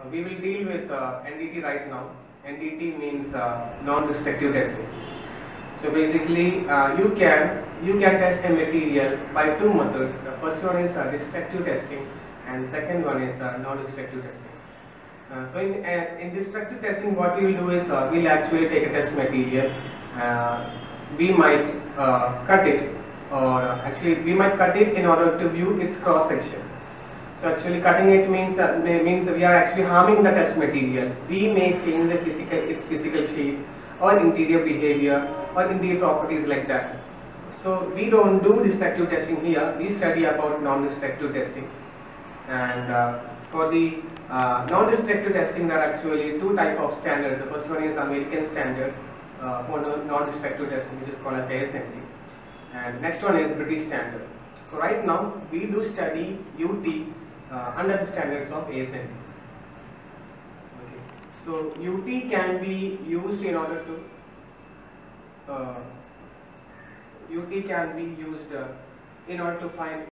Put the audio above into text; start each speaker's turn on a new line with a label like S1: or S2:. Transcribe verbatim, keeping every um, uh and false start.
S1: Uh, we will deal with uh, N D T right now. N D T means uh, non-destructive testing. So basically, uh, you can you can test a material by two methods. The first one is uh, destructive testing, and second one is uh, non-destructive testing. Uh, so in uh, in destructive testing, what we will do is uh, we'll actually take a test material. Uh, we might uh, cut it, or uh, actually we might cut it in order to view its cross section. So actually cutting it means that means we are actually harming the test material. We may change the physical its physical shape or interior behavior or interior properties like that. So we don't do destructive testing here. We study about non-destructive testing. And uh, for the uh, non-destructive testing, there are actually two type of standards. The first one is American standard uh, for non-destructive testing, which is called as A S N T, and next one is British standard. So right now we do study U T uh, under the standards of A S N T. Okay. So U T can be used in order to uh, U T can be used uh, in order to find